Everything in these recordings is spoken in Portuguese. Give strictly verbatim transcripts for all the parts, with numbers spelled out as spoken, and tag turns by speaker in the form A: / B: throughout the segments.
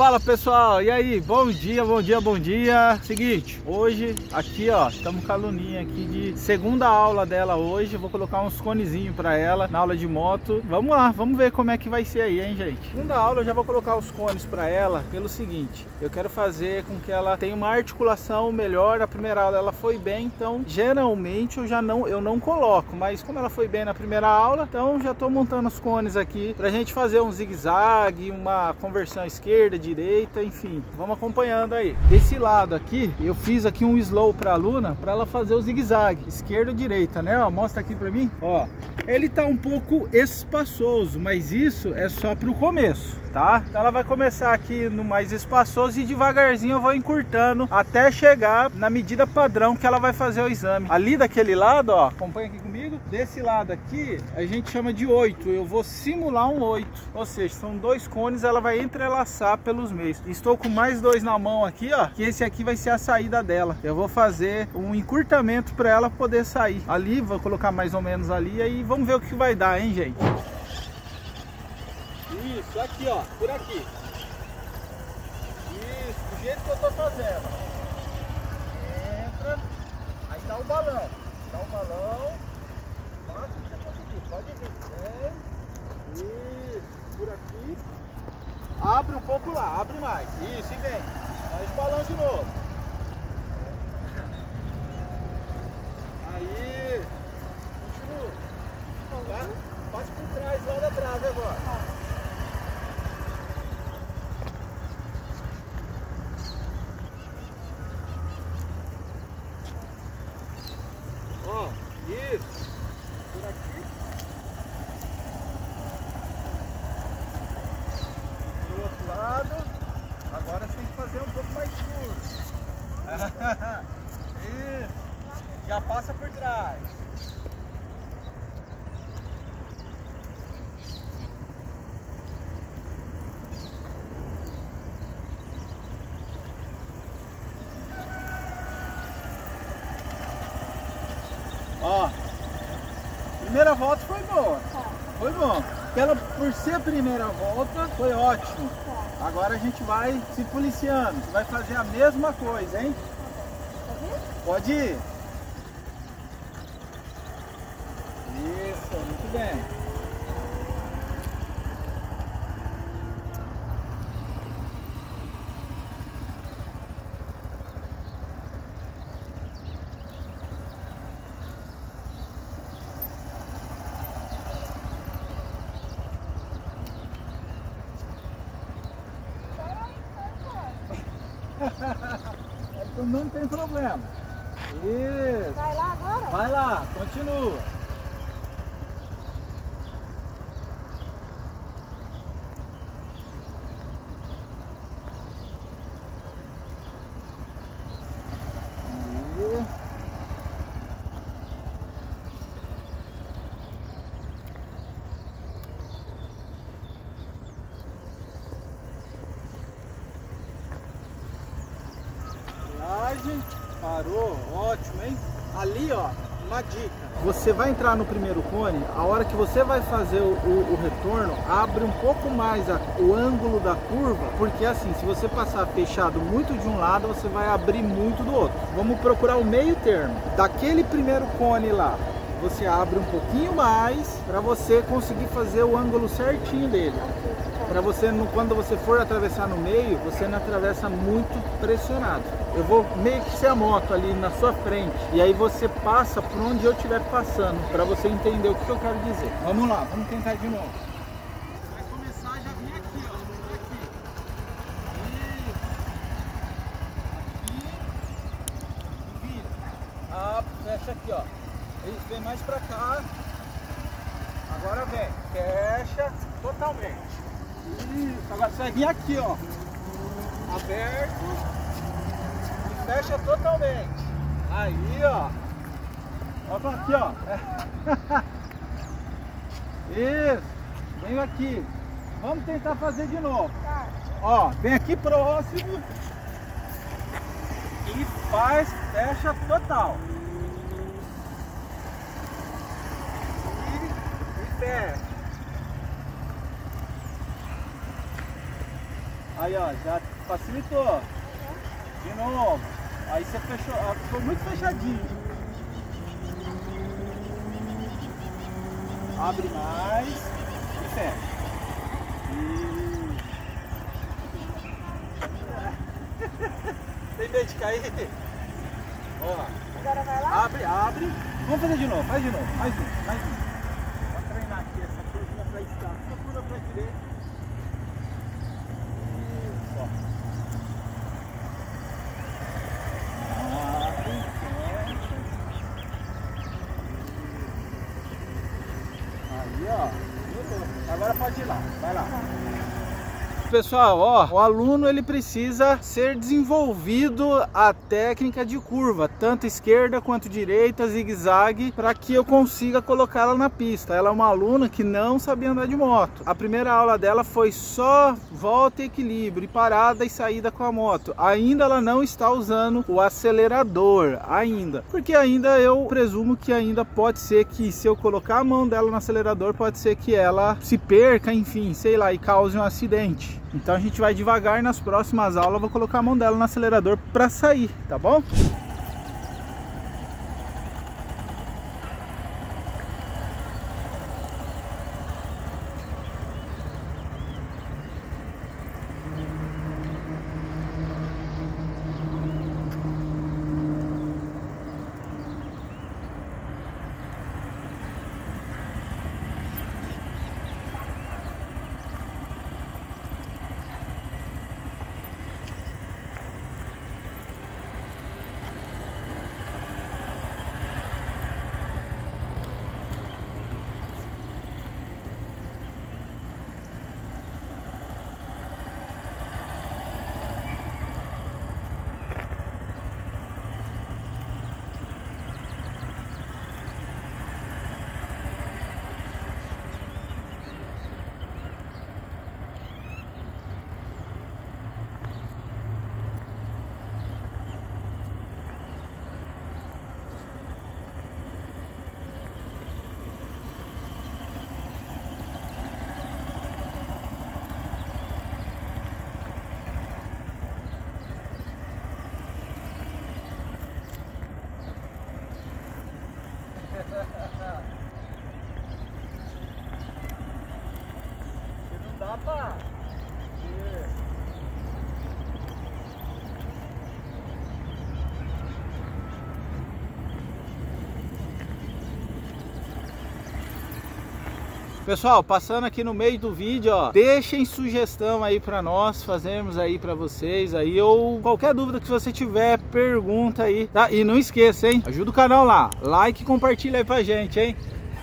A: Fala pessoal, e aí? Bom dia, bom dia, bom dia. Seguinte, hoje aqui ó, estamos com a Luninha aqui de segunda aula dela hoje. Vou colocar uns conezinhos para ela na aula de moto. Vamos lá, vamos ver como é que vai ser aí, hein, gente? Segunda aula eu já vou colocar os cones para ela pelo seguinte: eu quero fazer com que ela tenha uma articulação melhor. A primeira aula ela foi bem, então geralmente eu já não, eu não coloco, mas como ela foi bem na primeira aula, então já estou montando os cones aqui pra gente fazer um zigue-zague, uma conversão esquerda, direita, enfim, vamos acompanhando aí. Desse lado aqui, eu fiz aqui um slow pra Luna, pra ela fazer o zigue-zague, esquerda, direita, né? Ó, mostra aqui pra mim, ó. Ele tá um pouco espaçoso, mas isso é só pro começo, tá? Então ela vai começar aqui no mais espaçoso e devagarzinho eu vou encurtando até chegar na medida padrão que ela vai fazer o exame. Ali daquele lado, ó, acompanha aqui comigo. Desse lado aqui, a gente chama de oito. Eu vou simular um oito, ou seja, são dois cones, ela vai entrelaçar pelos meios. Estou com mais dois na mão aqui, ó, que esse aqui vai ser a saída dela. Eu vou fazer um encurtamento para ela poder sair. Ali, vou colocar mais ou menos ali, e aí vamos ver o que vai dar, hein, gente? Isso, aqui, ó, por aqui. Isso, do jeito que eu tô fazendo. Entra, aí dá o balão. Dá o balão. Passa, você conseguir, pode vir. Vem. Isso, por aqui. Abre um pouco lá, abre mais. Isso, e vem. Faz o balão de novo. Aí. Continua. Tá? Passa por trás, lá da trave agora. Ó, isso. Por aqui. Do outro lado. Agora você tem que fazer um pouco mais curto. Isso. Já passa por trás. Ó, primeira volta foi boa, foi bom. Ela, por ser a primeira volta, foi ótimo. Agora a gente vai se policiando, você vai fazer a mesma coisa, hein? Pode ir. Isso, muito bem. Não tem problema. Isso.
B: Vai lá agora?
A: Vai lá, continua. E... Parou, ótimo, hein? Ali, ó, uma dica. Você vai entrar no primeiro cone, a hora que você vai fazer o, o, o retorno, abre um pouco mais a, o ângulo da curva, porque assim, se você passar fechado muito de um lado, você vai abrir muito do outro. Vamos procurar o meio termo. Daquele primeiro cone lá, você abre um pouquinho mais, para você conseguir fazer o ângulo certinho dele. Para você, quando você for atravessar no meio, você não atravessa muito pressionado. Eu vou meio que ser a moto ali na sua frente, e aí você passa por onde eu estiver passando, para você entender o que eu quero dizer. Vamos lá, vamos tentar de novo. Vai começar, já vim aqui, ó, por aqui. Isso. Aqui. Vira. Ah, fecha aqui, ó. Isso, vem mais para cá. Agora vem, fecha totalmente. Isso, agora você vai vir aqui, ó, aberto e fecha totalmente. Aí, ó, olha aqui, ó. Isso, vem aqui. Vamos tentar fazer de novo. Ó, vem aqui próximo e faz, fecha total. E, e fecha. Aí, ó, já facilitou. De novo. Aí você fechou, ah, foi muito fechadinho. Abre mais e fecha. E... Tem medo de cair? Ó.
B: Agora vai lá?
A: Abre, abre. Vamos fazer de novo, faz de novo, mais um, mais um. Vamos treinar aqui essa curva pra esquerda, essa curva pra direita. Isso, ó. Abre, fecha. Aí, ó. Agora pode ir lá, vai lá. Pessoal, ó, o aluno ele precisa ser desenvolvido a técnica de curva, tanto esquerda quanto direita, zigue-zague, para que eu consiga colocá-la na pista. Ela é uma aluna que não sabia andar de moto. A primeira aula dela foi só volta e equilíbrio, e parada e saída com a moto. Ainda ela não está usando o acelerador, ainda. Porque ainda eu presumo que ainda pode ser que se eu colocar a mão dela no acelerador, pode ser que ela se perca, enfim, sei lá, e cause um acidente. Então a gente vai devagar, nas próximas aulas eu vou colocar a mão dela no acelerador para sair, tá bom? Não dá pra... Pessoal, passando aqui no meio do vídeo, ó, deixem sugestão aí para nós fazermos aí para vocês aí, ou qualquer dúvida que você tiver, pergunta aí, tá? E não esqueça, hein? Ajuda o canal lá, like e compartilha aí pra gente, hein?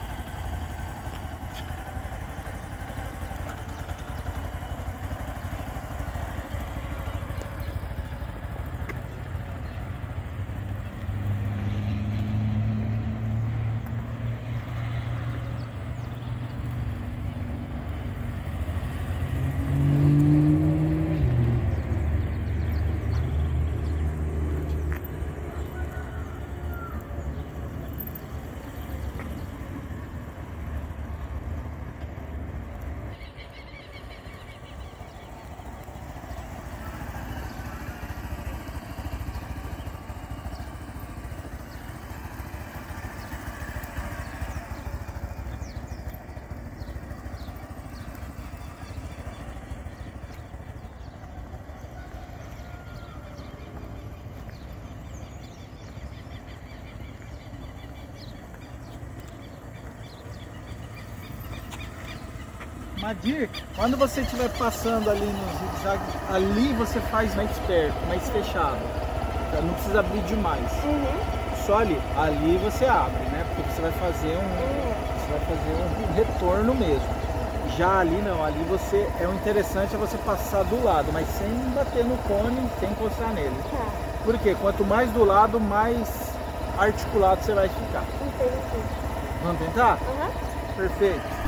A: Uma dica, quando você estiver passando ali no zigue-zague, ali você faz mais perto, mais fechado. Então não precisa abrir demais.
B: Uhum.
A: Só ali. Ali você abre, né? Porque você vai fazer um,
B: Uhum.
A: você vai fazer um retorno mesmo. Já ali não, ali você, é o interessante é você passar do lado, mas sem bater no cone, sem encostar nele.
B: Tá.
A: Porque quanto mais do lado, mais articulado você vai ficar.
B: Entendi.
A: Vamos tentar?
B: Uhum.
A: Perfeito.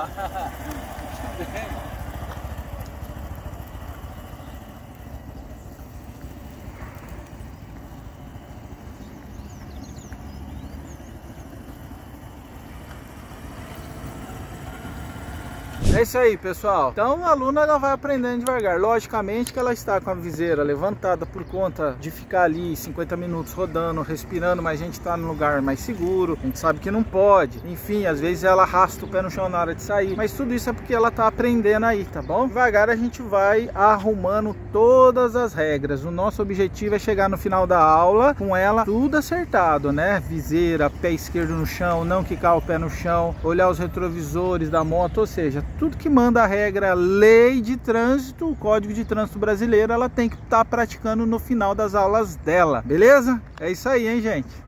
A: É isso aí, pessoal. Então a aluna ela vai aprendendo devagar. Logicamente que ela está com a viseira levantada por conta de ficar ali cinquenta minutos rodando, respirando, mas a gente está num lugar mais seguro. A gente sabe que não pode. Enfim, às vezes ela arrasta o pé no chão na hora de sair. Mas tudo isso é porque ela está aprendendo aí, tá bom? Devagar a gente vai arrumando todas as regras. O nosso objetivo é chegar no final da aula com ela tudo acertado, né? Viseira, pé esquerdo no chão, não quicar o pé no chão, olhar os retrovisores da moto, ou seja, tudo que manda a regra, lei de trânsito, o Código de Trânsito Brasileiro, ela tem que estar praticando no final das aulas dela, beleza? É isso aí, hein, gente?